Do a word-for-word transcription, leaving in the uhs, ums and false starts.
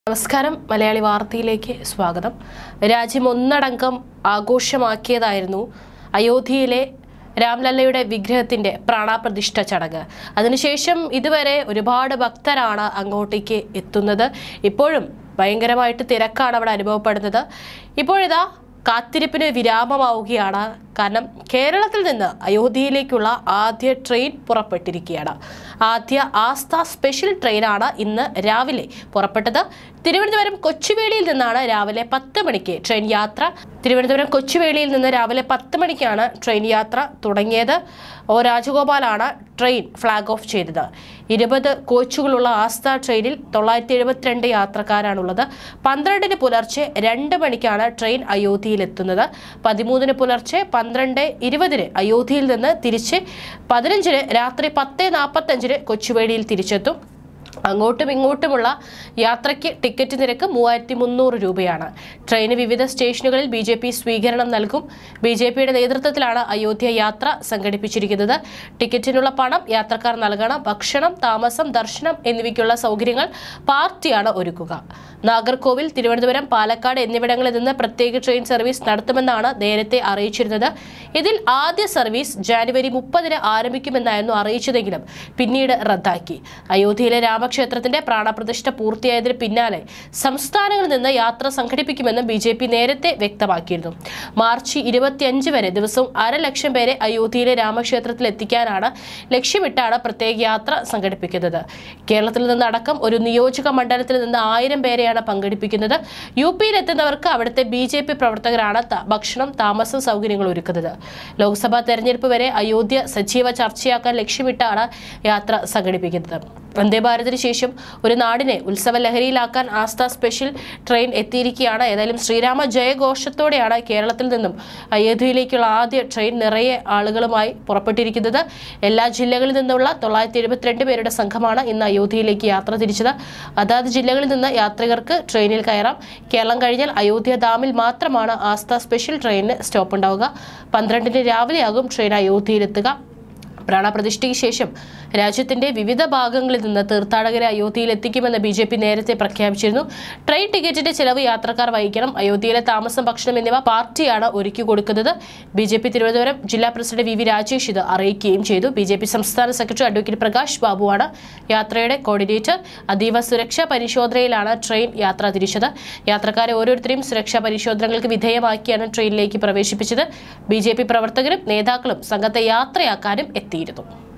നമസ്കാരം മലയാളി വാർത്തയിലേക്ക് സ്വാഗതം. രാജ്യം ഒന്നടങ്കം ആഘോഷമാക്കിയതായിരുന്നു അയോധ്യയിലെ രാംലല്ലയുടെ വിഗ്രഹത്തിന്റെ പ്രാണപ്രതിഷ്ഠ ചടങ്ങ്. അതിനുശേഷം ഇതുവരെ ഒരുപാട് ഭക്തരാണ് അങ്ങോട്ടേക്ക് എത്തുന്നത്. ഇപ്പോഴും ഭയങ്കരമായിട്ട് തിരക്കാണ് അവിടെ അനുഭവപ്പെടുന്നത്. ഇപ്പോഴിതാ കാത്തിരിപ്പിന് വിരാമമാവുകയാണ്. കാരണം കേരളത്തിൽ നിന്ന് അയോധ്യയിലേക്കുള്ള ആദ്യ ട്രെയിൻ പുറപ്പെട്ടിരിക്കുകയാണ്. ആദ്യ ആസ്ഥ സ്പെഷ്യൽ ട്രെയിനാണ് ഇന്ന് രാവിലെ പുറപ്പെട്ടത്. തിരുവനന്തപുരം കൊച്ചുവേളിയിൽ നിന്നാണ് രാവിലെ പത്ത് മണിക്ക് ട്രെയിൻ യാത്ര. തിരുവനന്തപുരം കൊച്ചുവേളിയിൽ നിന്ന് രാവിലെ പത്ത് മണിക്കാണ് ട്രെയിൻ യാത്ര തുടങ്ങിയത്. ഒ രാജഗോപാലാണ് ട്രെയിൻ ഫ്ലാഗ് ഓഫ് ചെയ്തത്. ഇരുപത് കോച്ചുകളുള്ള ആസ്ഥ ട്രെയിനിൽ തൊള്ളായിരത്തി എഴുപത്തിരണ്ട് യാത്രക്കാരാണുള്ളത്. പന്ത്രണ്ടിന് പുലർച്ചെ രണ്ട് മണിക്കാണ് ട്രെയിൻ അയോധ്യയിലെത്തുന്നത്. പതിമൂന്നിന് പുലർച്ചെ പന്ത്രണ്ട് ഇരുപതിന് അയോധ്യയിൽ നിന്ന് തിരിച്ച് പതിനഞ്ചിന് രാത്രി പത്ത് നാൽപ്പത്തഞ്ചിന് കൊച്ചുവേളിയിൽ തിരിച്ചെത്തും. അങ്ങോട്ടും ഇങ്ങോട്ടുമുള്ള യാത്രയ്ക്ക് ടിക്കറ്റ് നിരക്ക് മൂവായിരത്തി മുന്നൂറ് രൂപയാണ്. ട്രെയിന് വിവിധ സ്റ്റേഷനുകളിൽ ബി ജെ പി സ്വീകരണം നൽകും. ബി ജെ പിയുടെ നേതൃത്വത്തിലാണ് അയോധ്യ യാത്ര സംഘടിപ്പിച്ചിരിക്കുന്നത്. ടിക്കറ്റിനുള്ള പണം യാത്രക്കാർ നൽകണം. ഭക്ഷണം, താമസം, ദർശനം എന്നിവയ്ക്കുള്ള സൗകര്യങ്ങൾ പാർട്ടിയാണ് ഒരുക്കുക. നാഗർകോവിൽ, തിരുവനന്തപുരം, പാലക്കാട് എന്നിവിടങ്ങളിൽ നിന്ന് പ്രത്യേക ട്രെയിൻ സർവീസ് നടത്തുമെന്നാണ് നേരത്തെ അറിയിച്ചിരുന്നത്. ഇതിൽ ആദ്യ സർവീസ് ജാനുവരി മുപ്പതിന് ആരംഭിക്കുമെന്നായിരുന്നു അറിയിച്ചതെങ്കിലും പിന്നീട് റദ്ദാക്കി. അയോധ്യയിലെ രാമക്ഷേത്രത്തിന്റെ പ്രാണപ്രതിഷ്ഠ പൂർത്തിയായതിന് പിന്നാലെ സംസ്ഥാനങ്ങളിൽ നിന്ന് യാത്ര സംഘടിപ്പിക്കുമെന്നും ബി ജെ പി നേരത്തെ വ്യക്തമാക്കിയിരുന്നു. മാർച്ച് ഇരുപത്തിയഞ്ച് വരെ ദിവസവും അരലക്ഷം പേരെ അയോധ്യയിലെ രാമക്ഷേത്രത്തിൽ എത്തിക്കാനാണ് ലക്ഷ്യമിട്ടാണ് പ്രത്യേക യാത്ര സംഘടിപ്പിക്കുന്നത്. കേരളത്തിൽ നിന്നടക്കം ഒരു നിയോജക മണ്ഡലത്തിൽ നിന്ന് ആയിരം പേരെയാണ് പങ്കെടുപ്പിക്കുന്നത്. യു പിയിൽ എത്തുന്നവർക്ക് അവിടുത്തെ ബി ജെ പി പ്രവർത്തകരാണ് ഭക്ഷണം, താമസം സൗകര്യങ്ങൾ ഒരുക്കുന്നത്. ലോക്സഭാ തെരഞ്ഞെടുപ്പ് വരെ അയോധ്യ സജീവ ചർച്ചയാക്കാൻ ലക്ഷ്യമിട്ടാണ് യാത്ര സംഘടിപ്പിക്കുന്നത്. വന്ദേ ഭാരതിന് ശേഷം ഒരു നാടിനെ ഉത്സവ ലഹരിയിലാക്കാൻ ആസ്ഥ സ്പെഷ്യൽ ട്രെയിൻ എത്തിയിരിക്കുകയാണ്. ഏതായാലും ശ്രീരാമ ജയഘോഷത്തോടെയാണ് കേരളത്തിൽ നിന്നും അയോധ്യയിലേക്കുള്ള ആദ്യ ട്രെയിൻ നിറയെ ആളുകളുമായി പുറപ്പെട്ടിരിക്കുന്നത്. എല്ലാ ജില്ലകളിൽ നിന്നുള്ള തൊള്ളായിരത്തി എഴുപത്തിരണ്ട് പേരുടെ സംഘമാണ് ഇന്ന് അയോധ്യയിലേക്ക് യാത്ര തിരിച്ചത്. അതാത് ജില്ലകളിൽ നിന്ന് യാത്രികർക്ക് ട്രെയിനിൽ കയറാം. കേരളം കഴിഞ്ഞാൽ അയോധ്യ ഡാമിൽ മാത്രമാണ് ആസ്ഥ സ്പെഷ്യൽ ട്രെയിനിന് സ്റ്റോപ്പ് ഉണ്ടാവുക. പന്ത്രണ്ടിന് രാവിലെയാകും ട്രെയിൻ അയോധ്യയിലെത്തുക. പ്രാണപ്രതിഷ്ഠയ്ക്ക് ശേഷം രാജ്യത്തിന്റെ വിവിധ ഭാഗങ്ങളിൽ നിന്ന് തീർത്ഥാടകരെ അയോധ്യയിൽ എത്തിക്കുമെന്ന് ബി ജെ പി നേരത്തെ പ്രഖ്യാപിച്ചിരുന്നു. ട്രെയിൻ ടിക്കറ്റിന്റെ ചെലവ് യാത്രക്കാർ വഹിക്കണം. അയോധ്യയിലെ താമസം, ഭക്ഷണം എന്നിവ പാർട്ടിയാണ് ഒരുക്കി കൊടുക്കുന്നത്. ബി ജെ പി തിരുവനന്തപുരം ജില്ലാ പ്രസിഡന്റ് വി വി രാജേഷ് ഇത് അറിയിക്കുകയും ചെയ്തു. ബി ജെ പി സംസ്ഥാന സെക്രട്ടറി അഡ്വക്കേറ്റ് പ്രകാശ് ബാബുവാണ് യാത്രയുടെ കോർഡിനേറ്റർ. അതീവ സുരക്ഷാ പരിശോധനയിലാണ് ട്രെയിൻ യാത്ര തിരിച്ചത്. യാത്രക്കാരെ ഓരോരുത്തരെയും സുരക്ഷാ പരിശോധനകൾക്ക് വിധേയമാക്കിയാണ് ട്രെയിനിലേക്ക് പ്രവേശിപ്പിച്ചത്. ബി ജെ പി പ്രവർത്തകരും നേതാക്കളും സംഘത്തെ യാത്രയാക്കാനും എത്തിയിരുന്നു.